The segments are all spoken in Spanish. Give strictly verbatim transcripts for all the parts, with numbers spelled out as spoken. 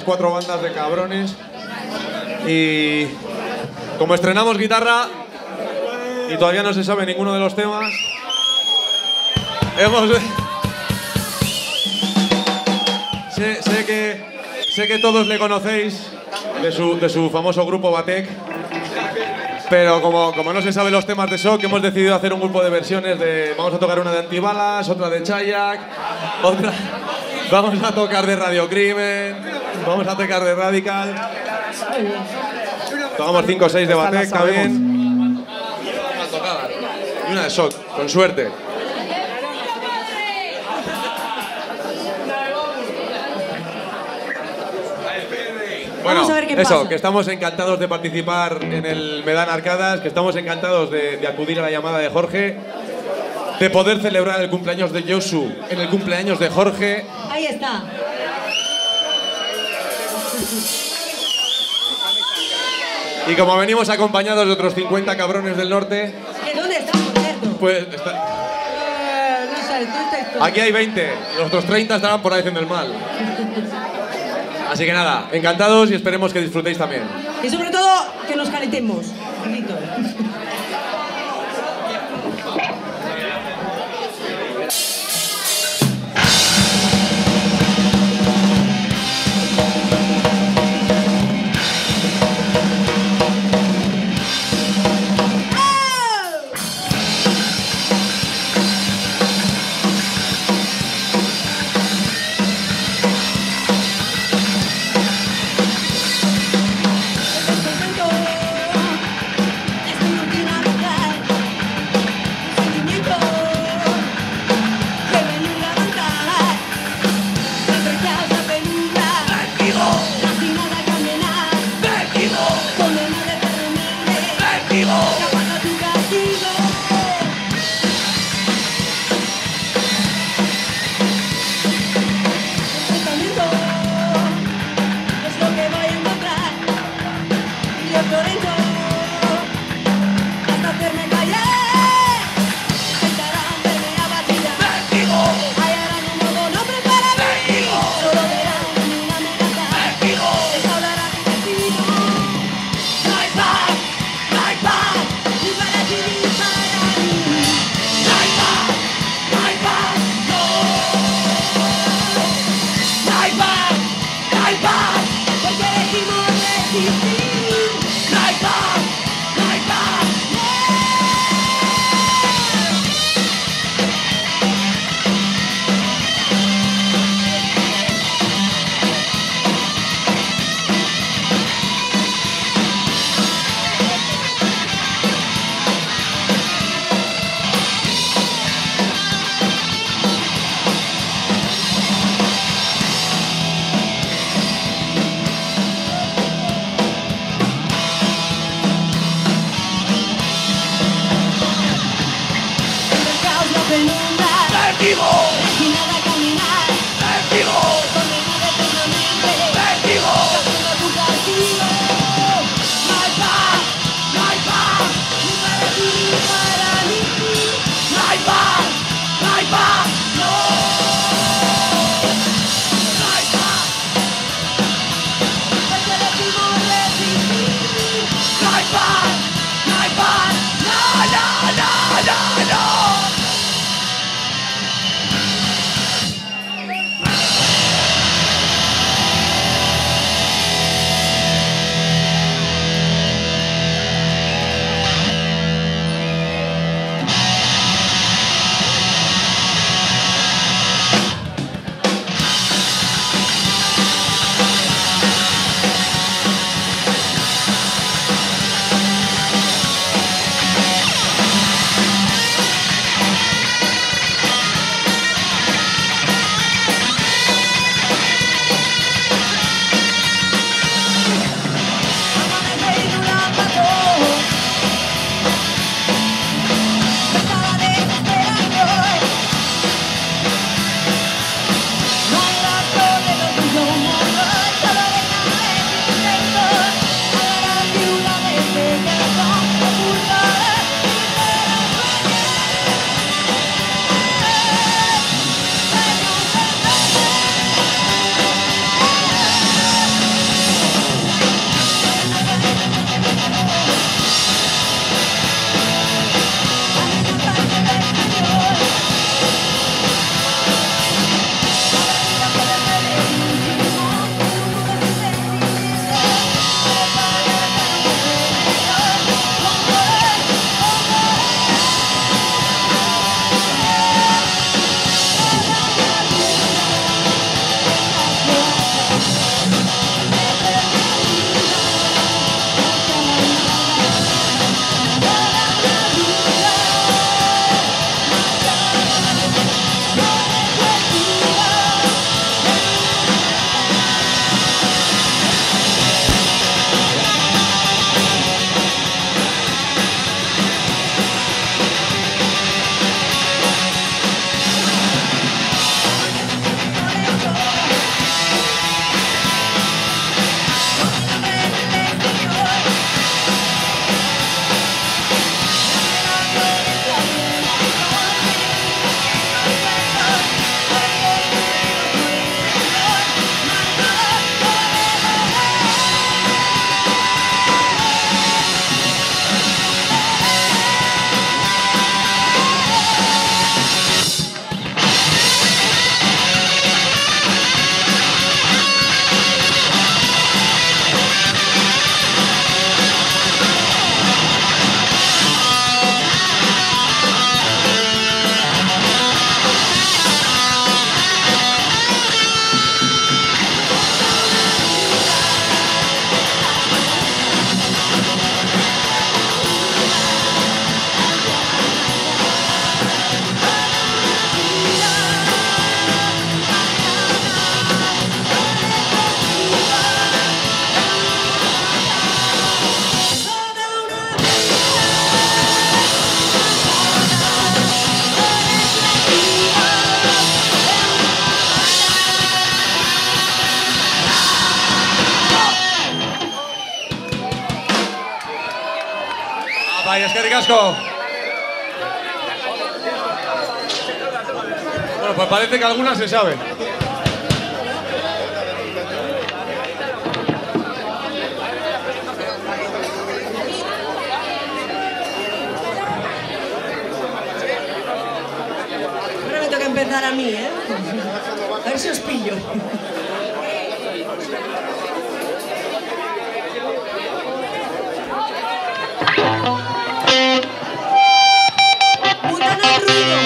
cuatro bandas de cabrones. Y como estrenamos guitarra y todavía no se sabe ninguno de los temas, hemos... sé, sé, que, sé que todos le conocéis de su, de su famoso grupo Batek, pero como, como no se sabe los temas de Shock, hemos decidido hacer un grupo de versiones de... Vamos a tocar una de Antibalas, otra de Chayak, otra... Vamos a tocar de Radio Crimen, vamos a tocar de Radical. Tocamos cinco o seis de Batek también. Y una de Shock, con suerte. Bueno, Vamos a ver qué eso, pasa. que estamos encantados de participar en el Medan Arcadas, que estamos encantados de, de acudir a la llamada de Jorge, de poder celebrar el cumpleaños de Josu en el cumpleaños de Jorge. Ahí está. Y como venimos acompañados de otros cincuenta cabrones del norte, ¿Que dónde está, por cierto? pues está- Eh, no sé, tú estás tú. aquí hay veinte, los otros treinta estarán por ahí haciendo el mal. Así que nada, encantados y esperemos que disfrutéis también. Y sobre todo, que nos calentemos. Grito. Bai, eskerrik asko. Bueno, pues parece que algunas se saben. Ahora me toca empezar a mí, ¿eh? A ver si os pillo. ¡Mutan el ruido!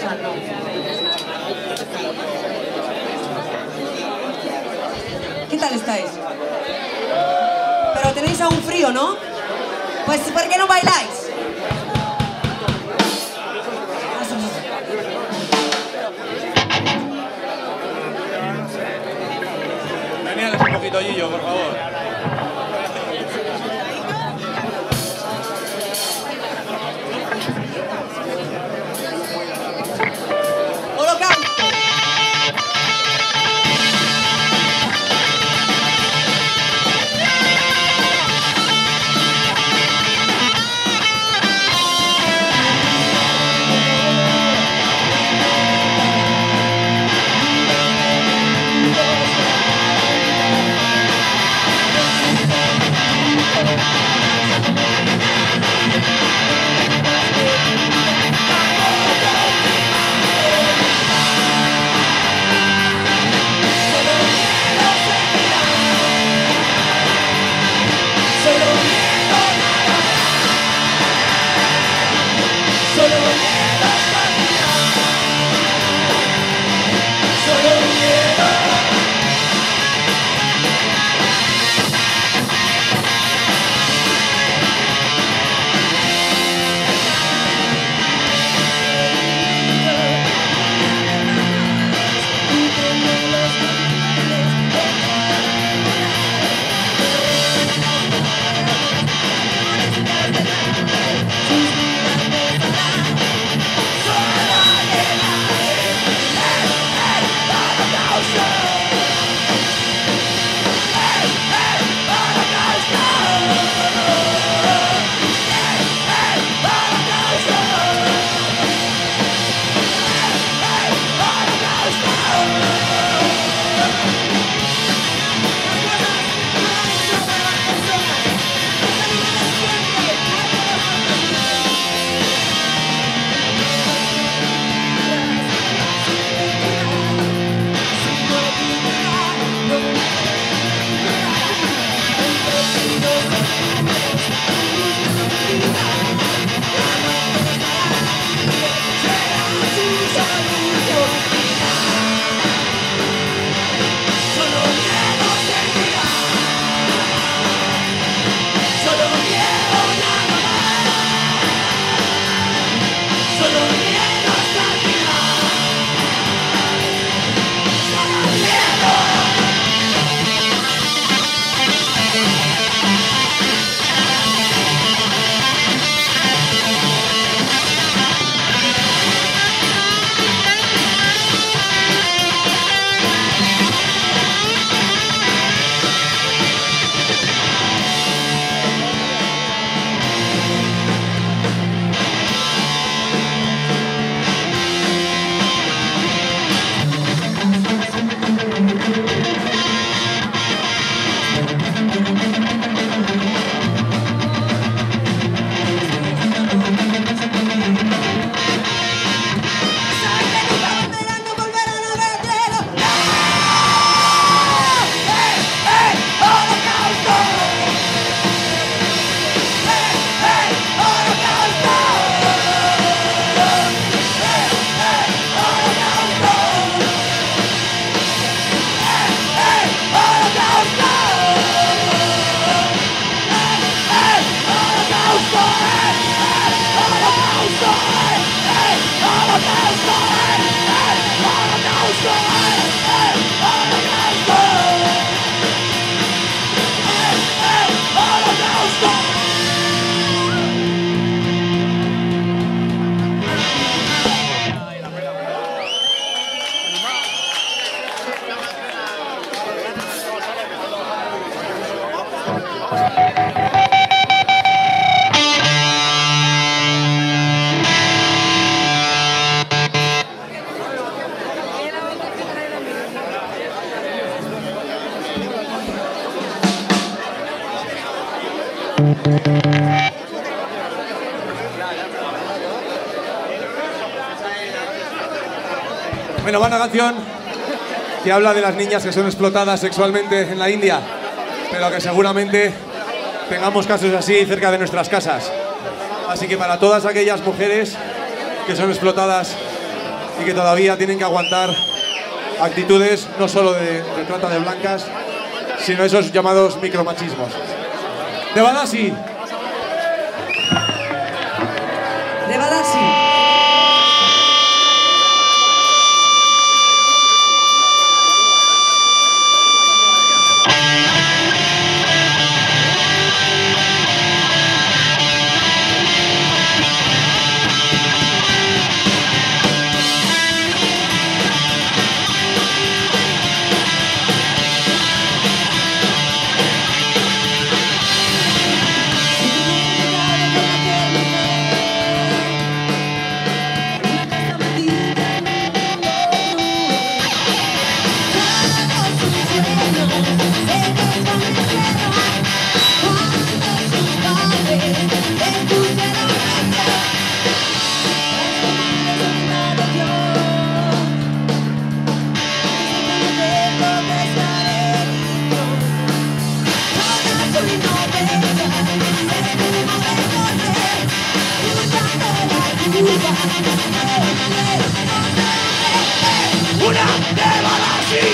¿Qué tal estáis? Pero tenéis aún frío, ¿no? Pues, ¿por qué no bailáis? Veníales un poquito, Gillo, por favor. Bueno, va una canción que habla de las niñas que son explotadas sexualmente en la India, pero que seguramente tengamos casos así cerca de nuestras casas. Así que para todas aquellas mujeres que son explotadas y que todavía tienen que aguantar actitudes no solo de, de trata de blancas, sino esos llamados micromachismos. De Badassi. De Badassi. Una de Badassi.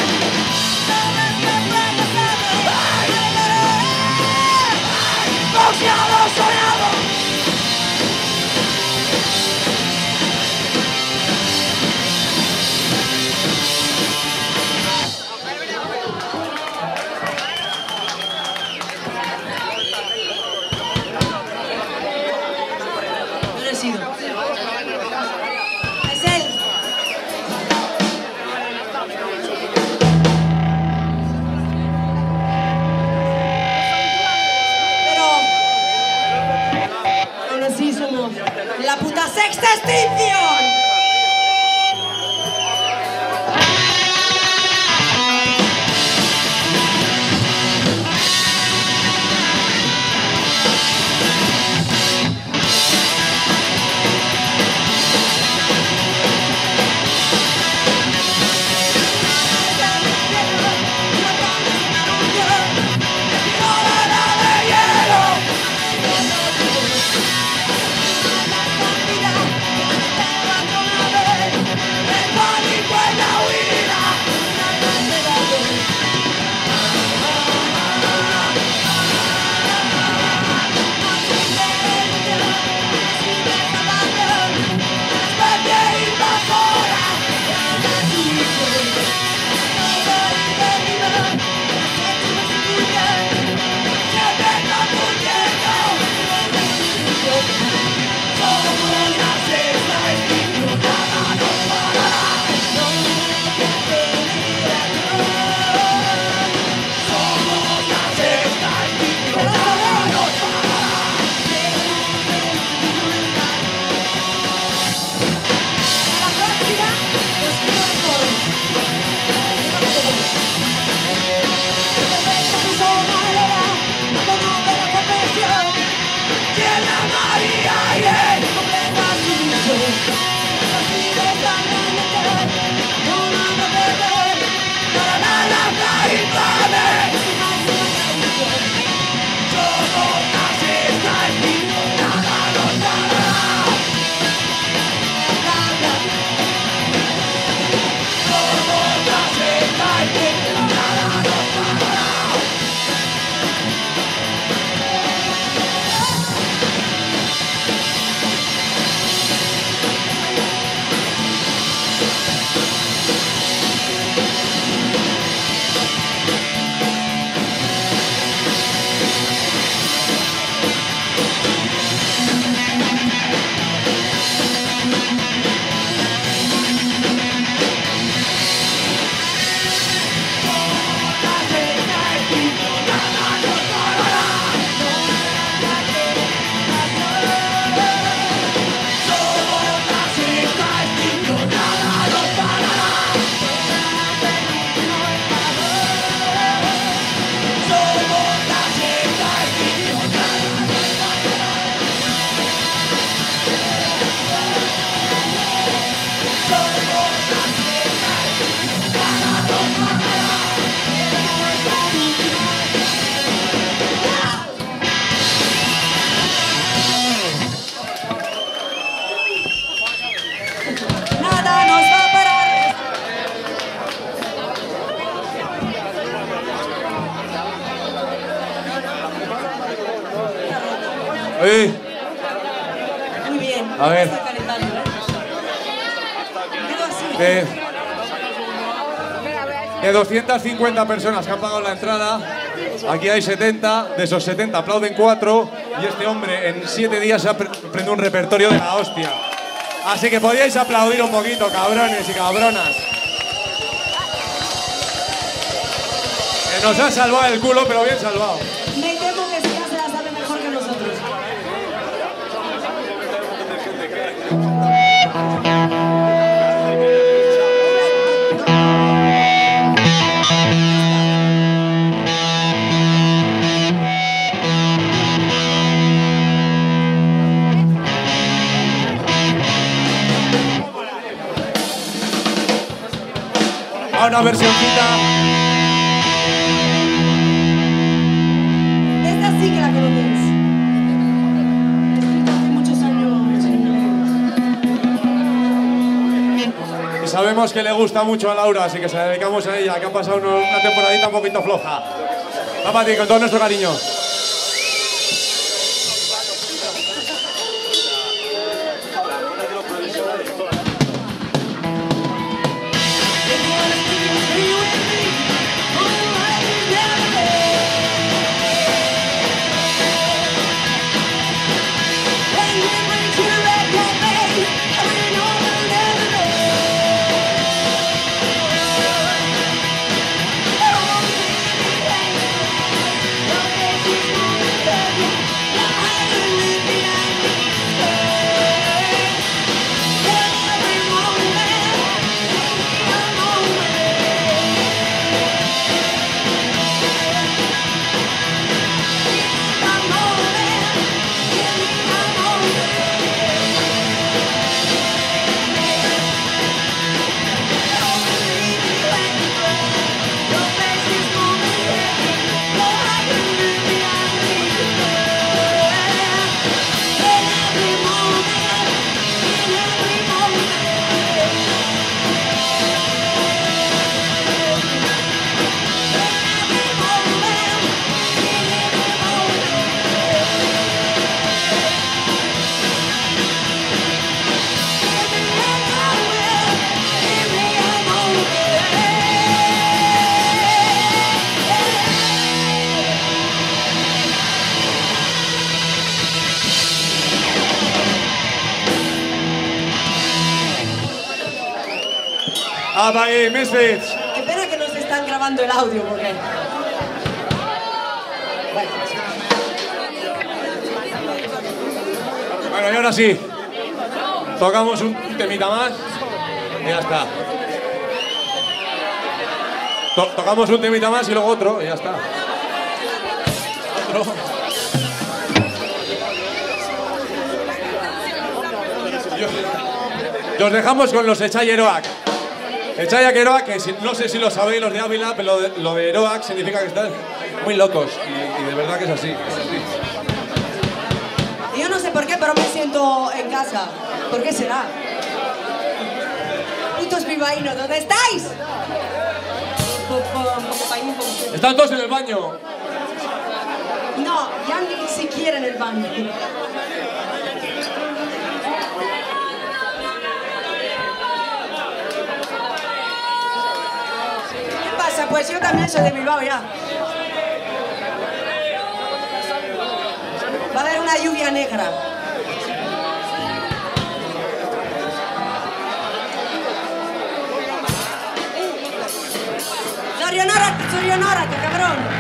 Boxeador soñado. Yo no he sido. Es él. Pero aún así somos la puta sexta extinción. Oye, Muy bien. A ver. Está calentando, ¿eh? Quedo así. de, de doscientas cincuenta personas que han pagado la entrada, aquí hay setenta, de esos setenta aplauden cuatro y este hombre en siete días se ha aprendido un repertorio de la hostia. Así que podíais aplaudir un poquito, cabrones y cabronas. Que nos ha salvado el culo, pero bien salvado. Me temo que esta se la sabe mejor que nosotros. A una versioncita. Esta sí que la conocéis. Escrita hace muchos años. Esa sabemos que le gusta mucho a Laura, así que se la dedicamos a ella, que ha pasado una temporadita un poquito floja. Va para ti, con todo nuestro cariño. ¡Apa ahí, Misfits! Qué pena que nos están grabando el audio, porque... Bueno, Bueno, y ahora sí. Tocamos un temita más y ya está. To tocamos un temita más y luego otro y ya está. Otro. Y os dejamos con los Echai Eroak. Echai Eroak, que si, no sé si lo sabéis los de Ávila, pero lo de, lo de Eroak significa que están muy locos. Y, y de verdad que es así. Es así. yo no sé por qué, pero me siento en casa. ¿Por qué será? Putos bilbaínos, ¿dónde estáis? Están todos en el baño. No, ya ni siquiera en el baño. ¿Qué pasa? Pues yo también soy de Bilbao ya. Va a haber una lluvia negra. Sorionórate, sorionórate, cabrón.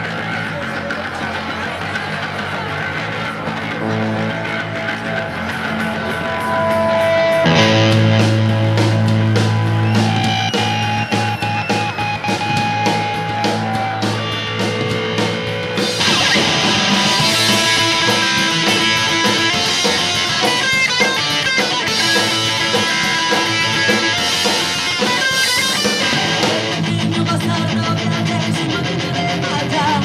No pasar, no quedarte, si no te de maldad.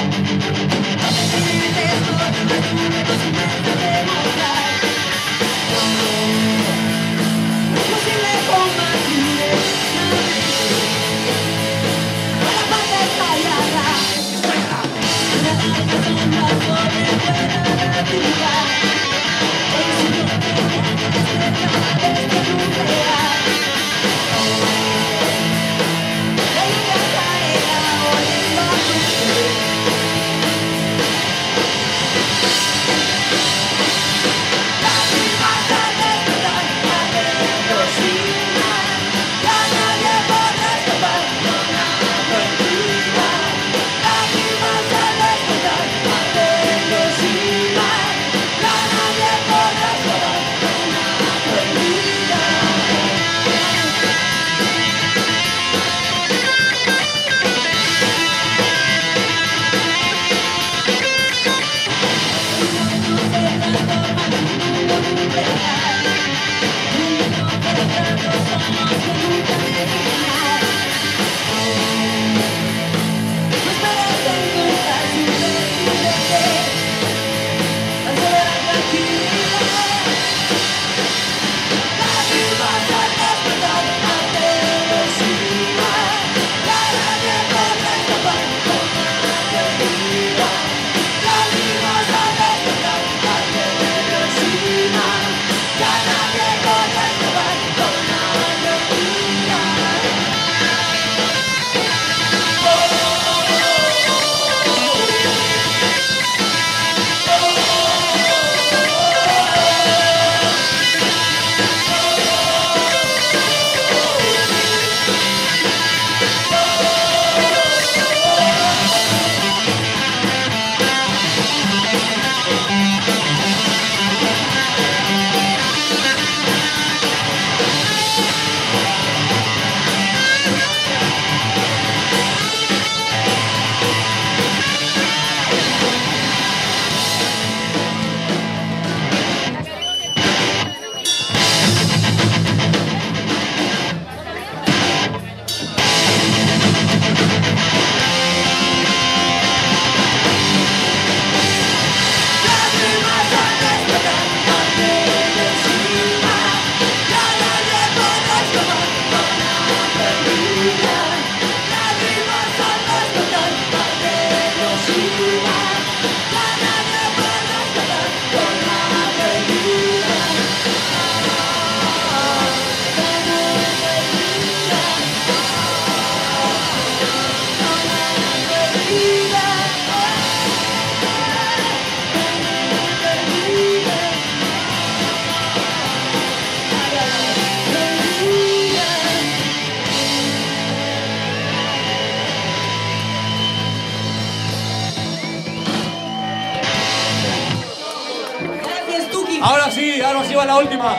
quedarnos iba la última.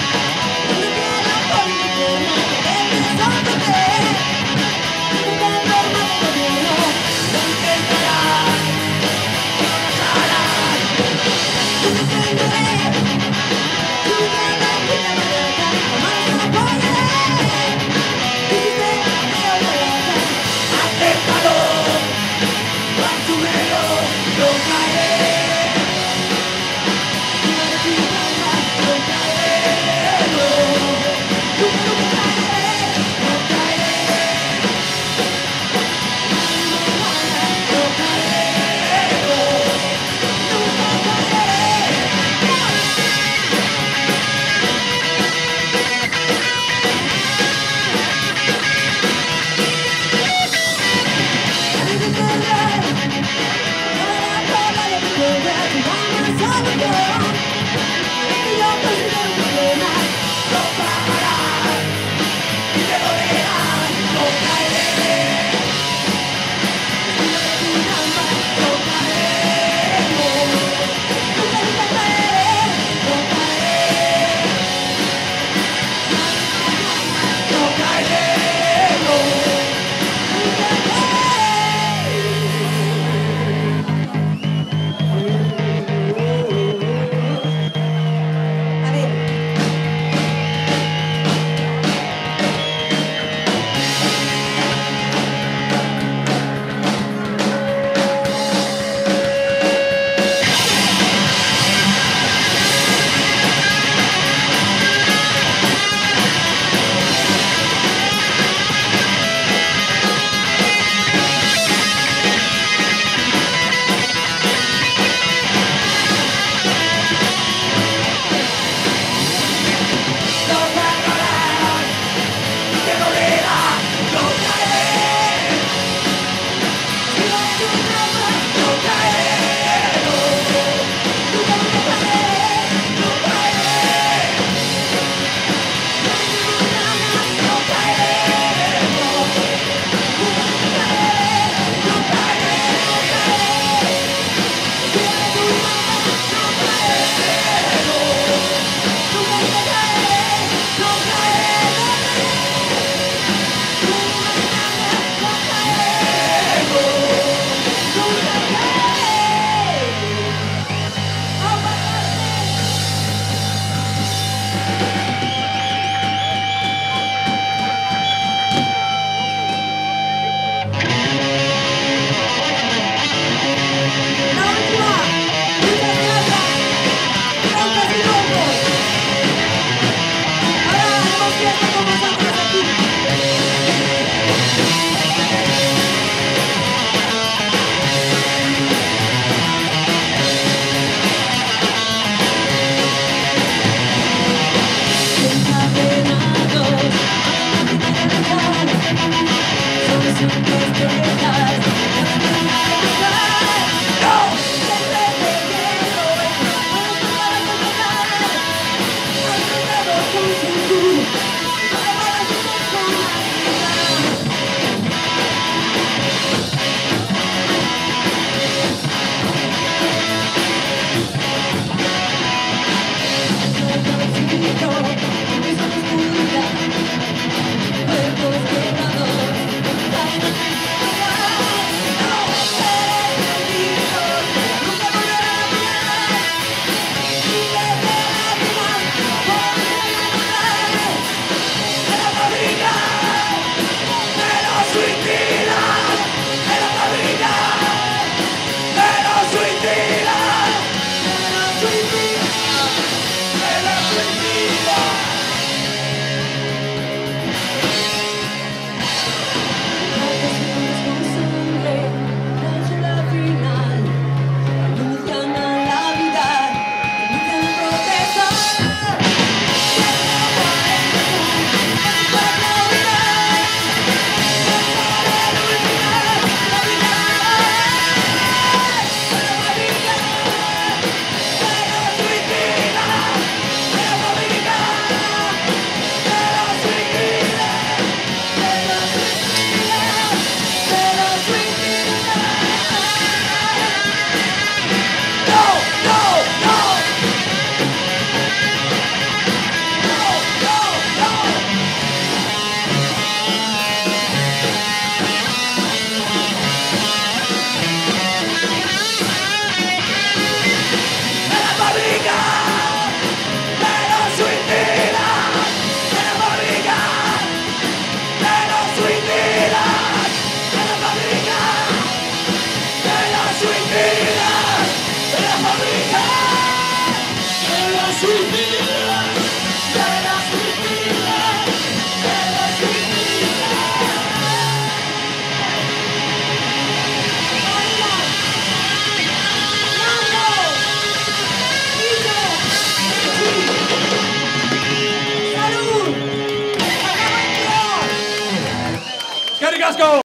Thank you. asko!